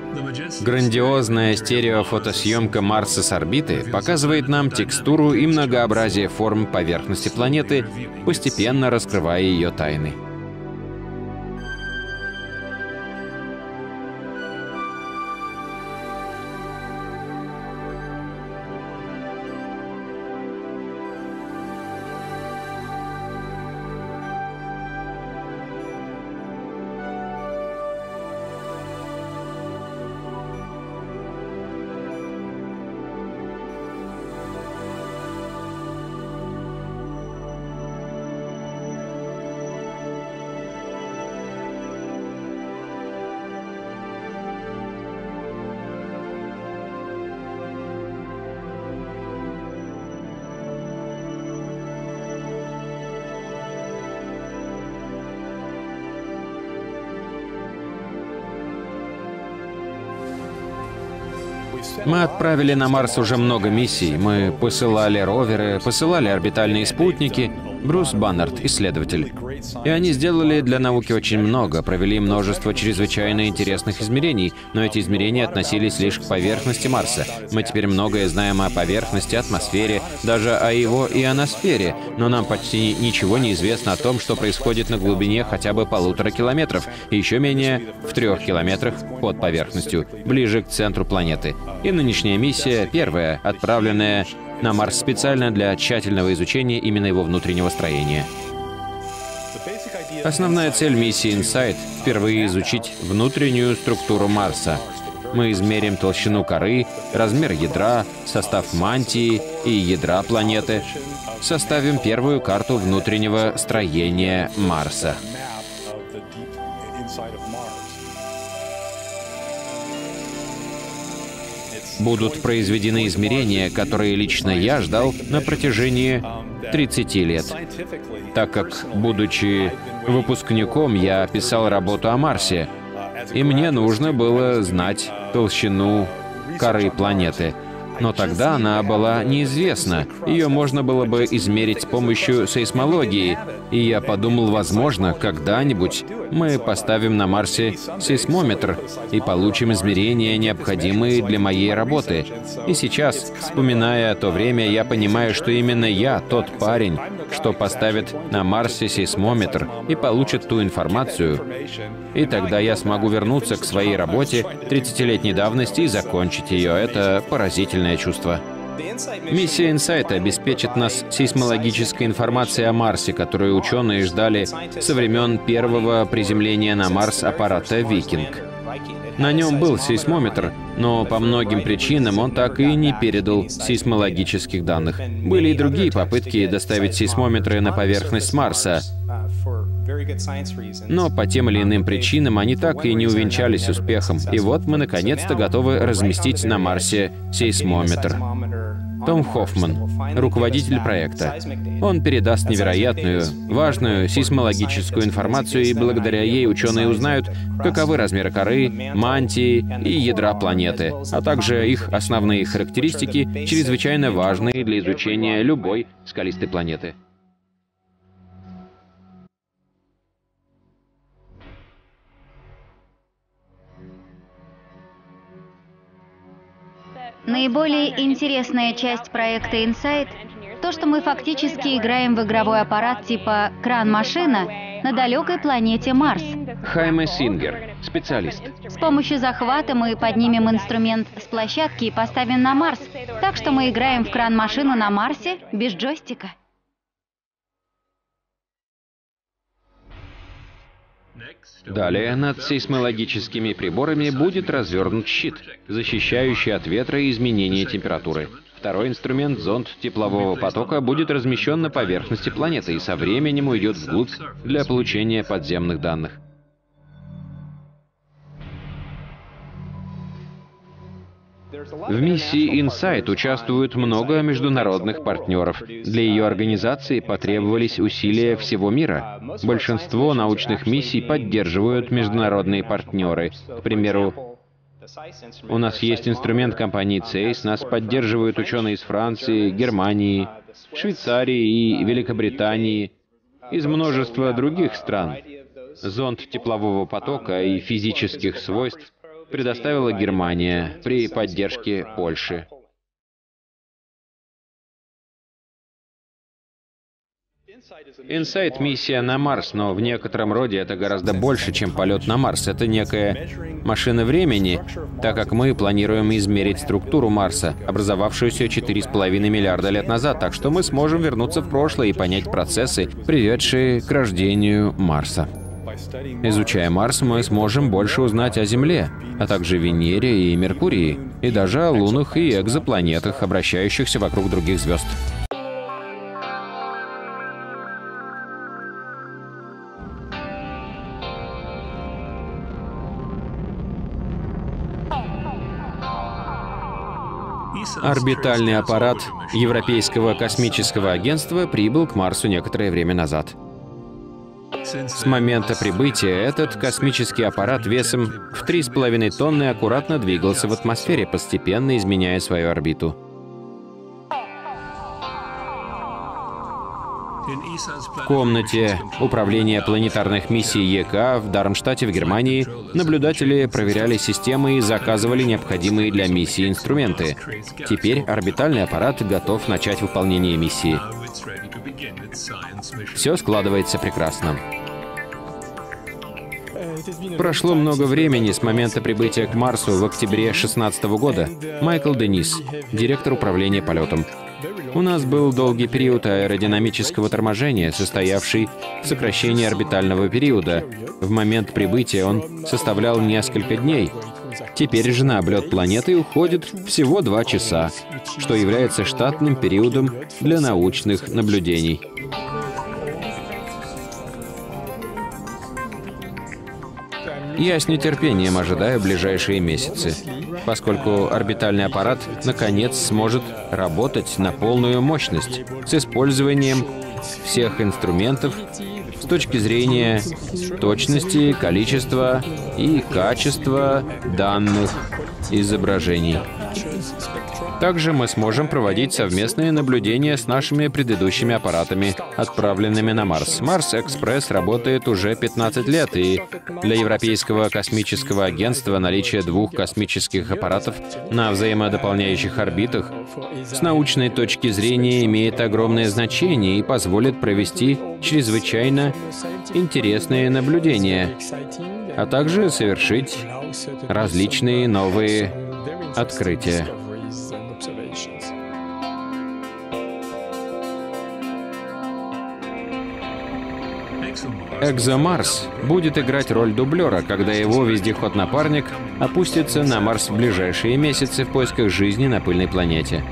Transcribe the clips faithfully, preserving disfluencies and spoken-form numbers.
Грандиозная стереофотосъемка Марса с орбиты показывает нам текстуру и многообразие форм поверхности планеты, постепенно раскрывая ее тайны. Мы отправили на Марс уже много миссий. Мы посылали роверы, посылали орбитальные спутники. Брюс Баннард, исследователь. И они сделали для науки очень много, провели множество чрезвычайно интересных измерений, но эти измерения относились лишь к поверхности Марса. Мы теперь многое знаем о поверхности, атмосфере, даже о его ионосфере, но нам почти ничего не известно о том, что происходит на глубине хотя бы полутора километров, и еще менее в трех километрах под поверхностью, ближе к центру планеты. И нынешняя миссия, первая, отправленная на Марс специально для тщательного изучения именно его внутреннего строения. Основная цель миссии InSight — впервые изучить внутреннюю структуру Марса. Мы измерим толщину коры, размер ядра, состав мантии и ядра планеты. Составим первую карту внутреннего строения Марса. Будут произведены измерения, которые лично я ждал на протяжении тридцати лет. Так как, будучи выпускником, я писал работу о Марсе, и мне нужно было знать толщину коры планеты. Но тогда она была неизвестна. Ее можно было бы измерить с помощью сейсмологии. И я подумал, возможно, когда-нибудь мы поставим на Марсе сейсмометр и получим измерения, необходимые для моей работы. И сейчас, вспоминая то время, я понимаю, что именно я тот парень, что поставит на Марсе сейсмометр и получит ту информацию. И тогда я смогу вернуться к своей работе тридцатилетней давности и закончить ее. Это поразительное чувство. Миссия InSight обеспечит нас сейсмологической информацией о Марсе, которую ученые ждали со времен первого приземления на Марс аппарата «Викинг». На нем был сейсмометр, но по многим причинам он так и не передал сейсмологических данных. Были и другие попытки доставить сейсмометры на поверхность Марса, но по тем или иным причинам они так и не увенчались успехом. И вот мы наконец-то готовы разместить на Марсе сейсмометр. Том Хоффман, руководитель проекта. Он передаст невероятную, важную сейсмологическую информацию, и благодаря ей ученые узнают, каковы размеры коры, мантии и ядра планеты, а также их основные характеристики, чрезвычайно важные для изучения любой скалистой планеты. Наиболее интересная часть проекта InSight — то, что мы фактически играем в игровой аппарат типа кран-машина на далекой планете Марс. Хайме Сингер, специалист. С помощью захвата мы поднимем инструмент с площадки и поставим на Марс, так что мы играем в кран-машину на Марсе без джойстика. Далее над сейсмологическими приборами будет развернут щит, защищающий от ветра и изменения температуры. Второй инструмент, зонд теплового потока, будет размещен на поверхности планеты и со временем уйдет вглубь для получения подземных данных. В миссии InSight участвуют много международных партнеров. Для ее организации потребовались усилия всего мира. Большинство научных миссий поддерживают международные партнеры. К примеру, у нас есть инструмент компании цейс, нас поддерживают ученые из Франции, Германии, Швейцарии и Великобритании, из множества других стран. Зонд теплового потока и физических свойств предоставила Германия при поддержке Польши. Инсайт — миссия на Марс, но в некотором роде это гораздо больше, чем полет на Марс. Это некая машина времени, так как мы планируем измерить структуру Марса, образовавшуюся четыре с половиной миллиарда лет назад, так что мы сможем вернуться в прошлое и понять процессы, приведшие к рождению Марса. Изучая Марс, мы сможем больше узнать о Земле, а также Венере и Меркурии, и даже о лунах и экзопланетах, обращающихся вокруг других звезд. Орбитальный аппарат Европейского космического агентства прибыл к Марсу некоторое время назад. С момента прибытия этот космический аппарат весом в три с половиной тонны аккуратно двигался в атмосфере, постепенно изменяя свою орбиту. В комнате управления планетарных миссий ЕК в Дармштадте в Германии наблюдатели проверяли системы и заказывали необходимые для миссии инструменты. Теперь орбитальный аппарат готов начать выполнение миссии. Все складывается прекрасно. Прошло много времени с момента прибытия к Марсу в октябре две тысячи шестнадцатого года. Майкл Денис, директор управления полетом. У нас был долгий период аэродинамического торможения, состоявший в сокращении орбитального периода. В момент прибытия он составлял несколько дней. Теперь же на облет планеты уходит всего два часа, что является штатным периодом для научных наблюдений. Я с нетерпением ожидаю ближайшие месяцы, поскольку орбитальный аппарат наконец сможет работать на полную мощность с использованием всех инструментов с точки зрения точности, количества и качества данных изображений. Также мы сможем проводить совместные наблюдения с нашими предыдущими аппаратами, отправленными на Марс. Марс-экспресс работает уже пятнадцать лет, и для Европейского космического агентства наличие двух космических аппаратов на взаимодополняющих орбитах с научной точки зрения имеет огромное значение и позволит провести чрезвычайно интересные наблюдения, а также совершить различные новые открытия. ExoMars будет играть роль дублера, когда его вездеход-напарник опустится на Марс в ближайшие месяцы в поисках жизни на пыльной планете.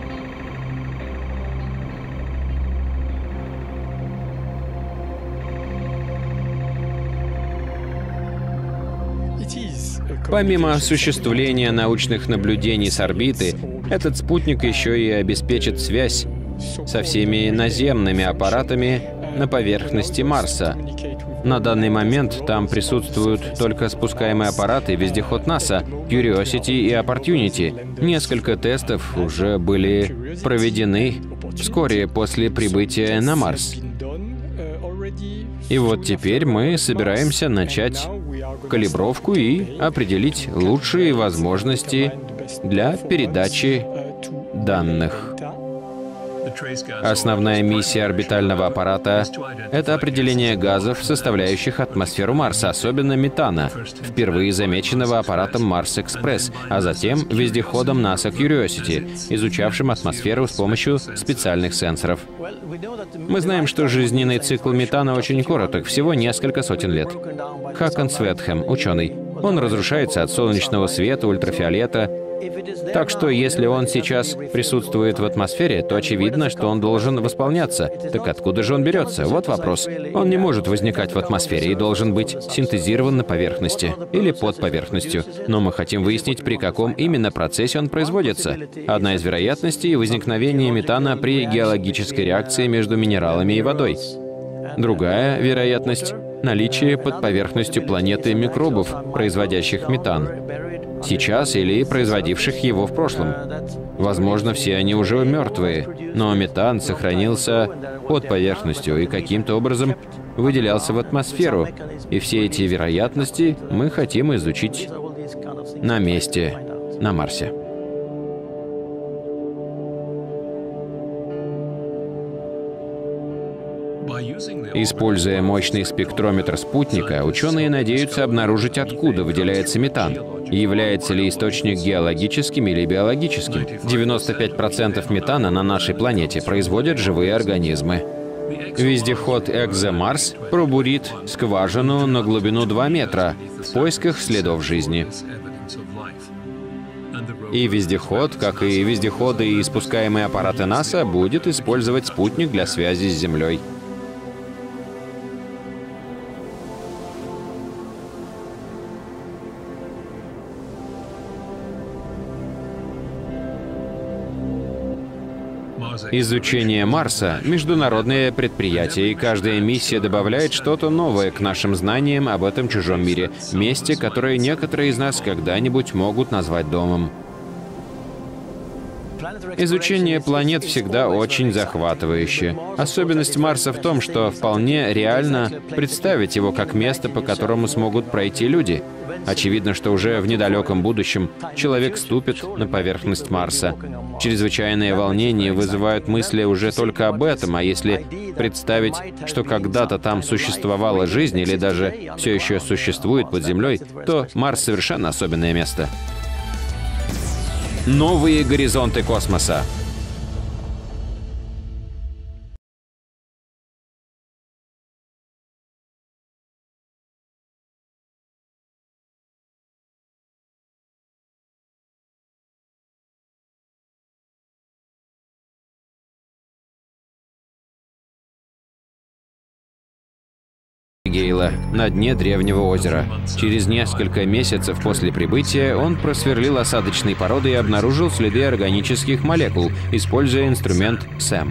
Помимо осуществления научных наблюдений с орбиты, этот спутник еще и обеспечит связь со всеми наземными аппаратами на поверхности Марса. На данный момент там присутствуют только спускаемые аппараты, вездеход НАСА, Curiosity и Opportunity. Несколько тестов уже были проведены вскоре после прибытия на Марс. И вот теперь мы собираемся начать калибровку и определить лучшие возможности для передачи данных. Основная миссия орбитального аппарата — это определение газов, составляющих атмосферу Марса, особенно метана, впервые замеченного аппаратом Марс-экспресс, а затем вездеходом НАСА Curiosity, изучавшим атмосферу с помощью специальных сенсоров. Мы знаем, что жизненный цикл метана очень короток, всего несколько сотен лет. Хакон Светхэм, ученый. Он разрушается от солнечного света, ультрафиолета. Так что, если он сейчас присутствует в атмосфере, то очевидно, что он должен восполняться. Так откуда же он берется? Вот вопрос. Он не может возникать в атмосфере и должен быть синтезирован на поверхности или под поверхностью. Но мы хотим выяснить, при каком именно процессе он производится. Одна из вероятностей — возникновение метана при геологической реакции между минералами и водой. Другая вероятность — наличие под поверхностью планеты микробов, производящих метан сейчас или производивших его в прошлом. Возможно, все они уже мертвые, но метан сохранился под поверхностью и каким-то образом выделялся в атмосферу. И все эти вероятности мы хотим изучить на месте на Марсе. Используя мощный спектрометр спутника, ученые надеются обнаружить, откуда выделяется метан. Является ли источник геологическим или биологическим? девяносто пять процентов метана на нашей планете производят живые организмы. Вездеход «Экзомарс» пробурит скважину на глубину два метра в поисках следов жизни. И вездеход, как и вездеходы и спускаемые аппараты НАСА, будет использовать спутник для связи с Землей. Изучение Марса — международное предприятие, и каждая миссия добавляет что-то новое к нашим знаниям об этом чужом мире, месте, которое некоторые из нас когда-нибудь могут назвать домом. Изучение планет всегда очень захватывающе. Особенность Марса в том, что вполне реально представить его как место, по которому смогут пройти люди. Очевидно, что уже в недалеком будущем человек ступит на поверхность Марса. Чрезвычайное волнение вызывают мысли уже только об этом, а если представить, что когда-то там существовала жизнь или даже все еще существует под землей, то Марс совершенно особенное место. Новые горизонты космоса. Гейла на дне древнего озера. Через несколько месяцев после прибытия он просверлил осадочные породы и обнаружил следы органических молекул, используя инструмент сэм.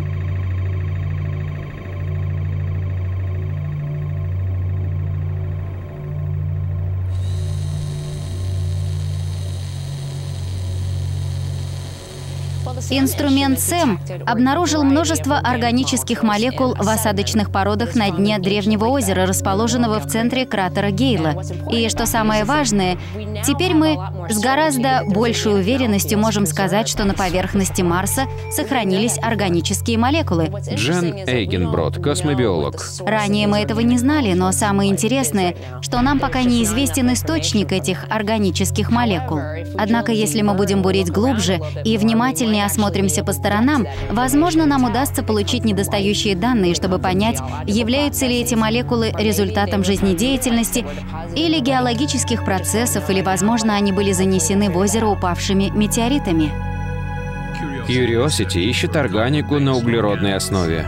Инструмент сэм обнаружил множество органических молекул в осадочных породах на дне древнего озера, расположенного в центре кратера Гейла. И что самое важное, теперь мы с гораздо большей уверенностью можем сказать, что на поверхности Марса сохранились органические молекулы. Джен Эйгенброд, космобиолог. Ранее мы этого не знали, но самое интересное, что нам пока неизвестен источник этих органических молекул. Однако, если мы будем бурить глубже и внимательнее осмотримся по сторонам, возможно, нам удастся получить недостающие данные, чтобы понять, являются ли эти молекулы результатом жизнедеятельности или геологических процессов, или, возможно, они были занесены в озеро упавшими метеоритами. Curiosity ищет органику на углеродной основе.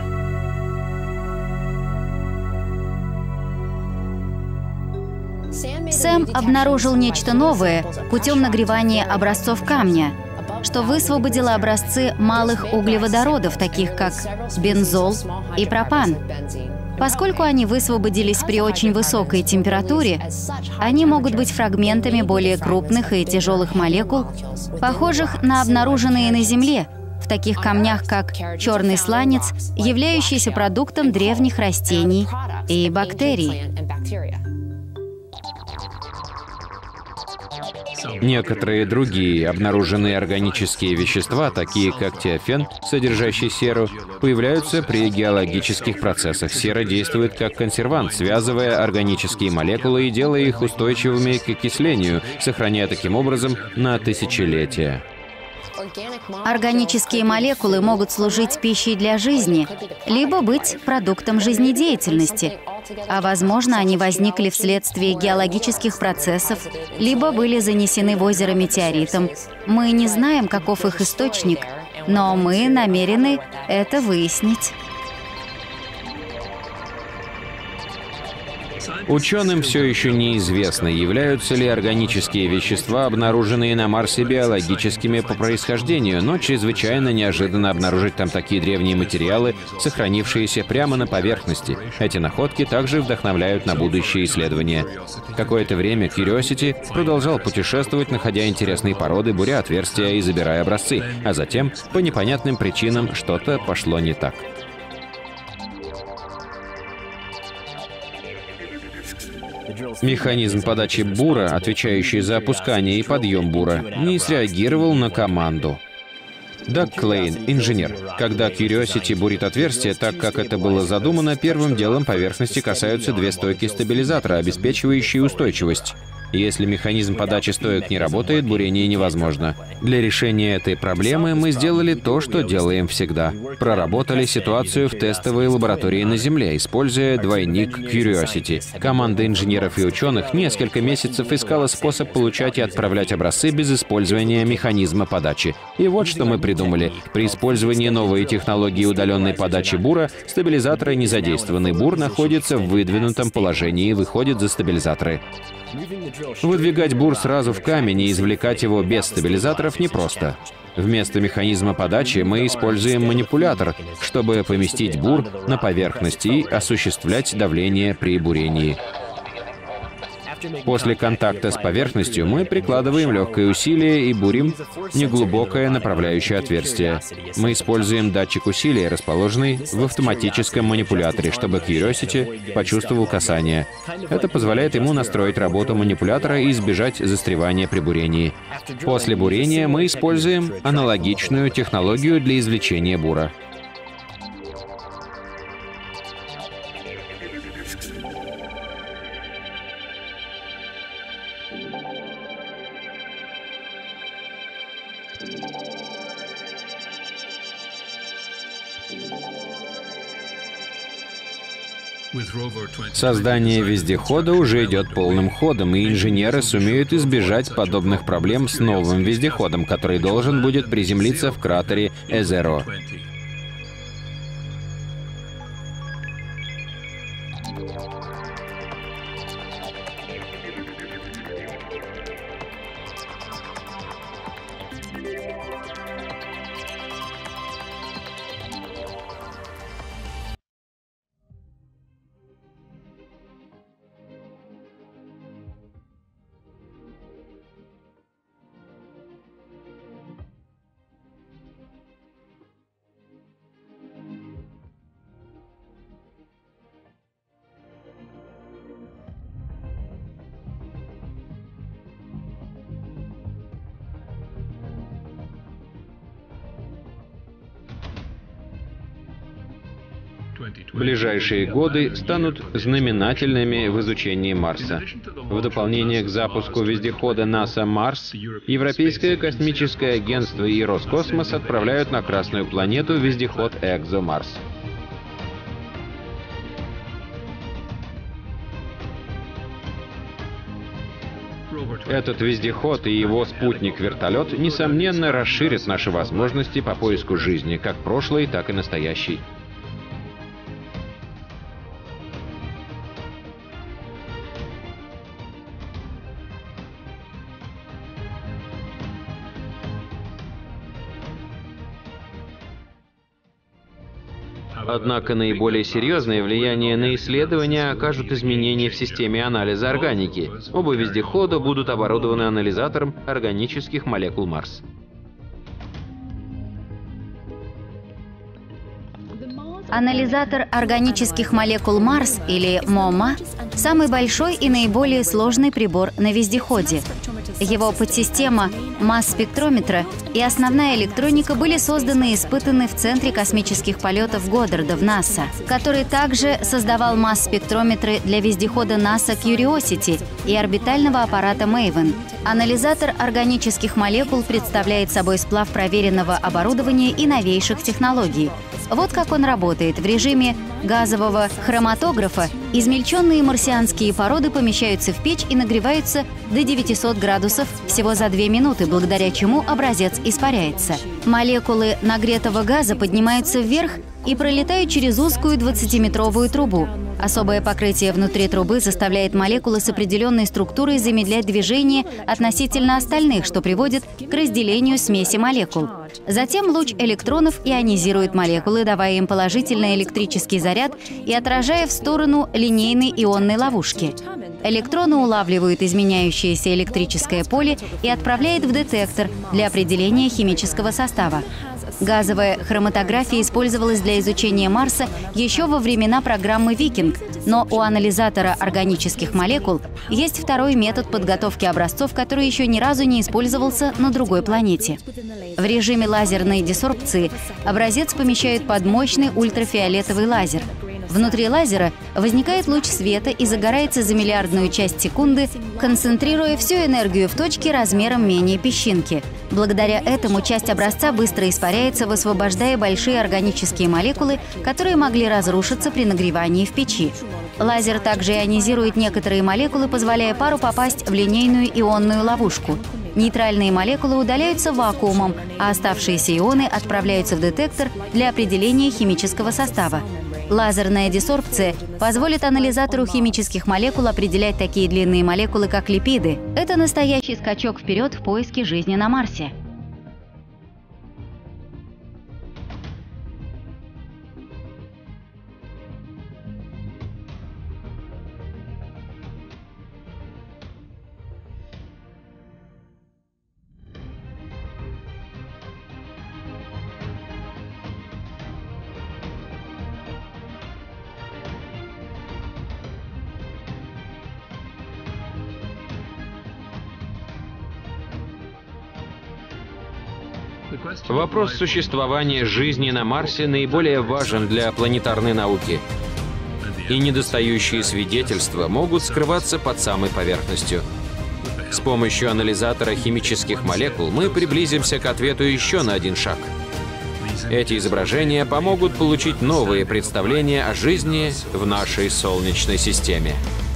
Сэм обнаружил нечто новое путем нагревания образцов камня, что высвободило образцы малых углеводородов, таких как бензол и пропан. Поскольку они высвободились при очень высокой температуре, они могут быть фрагментами более крупных и тяжелых молекул, похожих на обнаруженные на Земле, в таких камнях, как черный сланец, являющийся продуктом древних растений и бактерий. Некоторые другие обнаруженные органические вещества, такие как тиофен, содержащий серу, появляются при геологических процессах. Сера действует как консервант, связывая органические молекулы и делая их устойчивыми к окислению, сохраняя таким образом на тысячелетия. Органические молекулы могут служить пищей для жизни, либо быть продуктом жизнедеятельности, а возможно, они возникли вследствие геологических процессов, либо были занесены в озеро метеоритом. Мы не знаем, каков их источник, но мы намерены это выяснить. Ученым все еще неизвестно, являются ли органические вещества, обнаруженные на Марсе, биологическими по происхождению, но чрезвычайно неожиданно обнаружить там такие древние материалы, сохранившиеся прямо на поверхности. Эти находки также вдохновляют на будущие исследования. Какое-то время Curiosity продолжал путешествовать, находя интересные породы, буря отверстия и забирая образцы, а затем, по непонятным причинам, что-то пошло не так. Механизм подачи бура, отвечающий за опускание и подъем бура, не среагировал на команду. Даг Клейн, инженер. Когда Curiosity бурит отверстие, так как это было задумано, первым делом поверхности касаются две стойки стабилизатора, обеспечивающие устойчивость. Если механизм подачи стоек не работает, бурение невозможно. Для решения этой проблемы мы сделали то, что делаем всегда. Проработали ситуацию в тестовой лаборатории на Земле, используя двойник Curiosity. Команда инженеров и ученых несколько месяцев искала способ получать и отправлять образцы без использования механизма подачи. И вот что мы придумали. При использовании новой технологии удаленной подачи бура стабилизаторы не задействованы. Бур находится в выдвинутом положении и выходит за стабилизаторы. Выдвигать бур сразу в камень и извлекать его без стабилизаторов непросто. Вместо механизма подачи мы используем манипулятор, чтобы поместить бур на поверхность и осуществлять давление при бурении. После контакта с поверхностью мы прикладываем легкое усилие и бурим неглубокое направляющее отверстие. Мы используем датчик усилия, расположенный в автоматическом манипуляторе, чтобы Curiosity почувствовал касание. Это позволяет ему настроить работу манипулятора и избежать застревания при бурении. После бурения мы используем аналогичную технологию для извлечения бура. Создание вездехода уже идет полным ходом, и инженеры сумеют избежать подобных проблем с новым вездеходом, который должен будет приземлиться в кратере Эзеро. Ближайшие годы станут знаменательными в изучении Марса. В дополнение к запуску вездехода НАСА «Марс», Европейское космическое агентство и Роскосмос отправляют на Красную планету вездеход «ExoMars». Этот вездеход и его спутник-вертолет, несомненно, расширят наши возможности по поиску жизни, как прошлой, так и настоящей. Однако наиболее серьезное влияние на исследования окажут изменения в системе анализа органики. Оба вездехода будут оборудованы анализатором органических молекул Марс. Анализатор органических молекул Марс, или МОМА, самый большой и наиболее сложный прибор на вездеходе. Его подсистема масс-спектрометра и основная электроника были созданы и испытаны в Центре космических полетов Годдарда в НАСА, который также создавал масс-спектрометры для вездехода НАСА Curiosity и орбитального аппарата Maven. Анализатор органических молекул представляет собой сплав проверенного оборудования и новейших технологий. Вот как он работает. В режиме газового хроматографа измельченные марсианские породы помещаются в печь и нагреваются до девятисот градусов всего за две минуты, благодаря чему образец испаряется. Молекулы нагретого газа поднимаются вверх и пролетают через узкую двадцатиметровую трубу. Особое покрытие внутри трубы заставляет молекулы с определенной структурой замедлять движение относительно остальных, что приводит к разделению смеси молекул. Затем луч электронов ионизирует молекулы, давая им положительный электрический заряд и отражая в сторону линейной ионной ловушки. Электроны улавливают изменяющееся электрическое поле и отправляют в детектор для определения химического состава. Газовая хроматография использовалась для изучения Марса еще во времена программы «Викинг», но у анализатора органических молекул есть второй метод подготовки образцов, который еще ни разу не использовался на другой планете. В режиме лазерной десорбции образец помещают под мощный ультрафиолетовый лазер. Внутри лазера возникает луч света и загорается за миллиардную часть секунды, концентрируя всю энергию в точке размером менее песчинки. Благодаря этому часть образца быстро испаряется, высвобождая большие органические молекулы, которые могли разрушиться при нагревании в печи. Лазер также ионизирует некоторые молекулы, позволяя пару попасть в линейную ионную ловушку. Нейтральные молекулы удаляются вакуумом, а оставшиеся ионы отправляются в детектор для определения химического состава. Лазерная десорбция позволит анализатору химических молекул определять такие длинные молекулы, как липиды. Это настоящий скачок вперед в поиске жизни на Марсе. Вопрос существования жизни на Марсе наиболее важен для планетарной науки. И недостающие свидетельства могут скрываться под самой поверхностью. С помощью анализатора химических молекул мы приблизимся к ответу еще на один шаг. Эти изображения помогут получить новые представления о жизни в нашей Солнечной системе.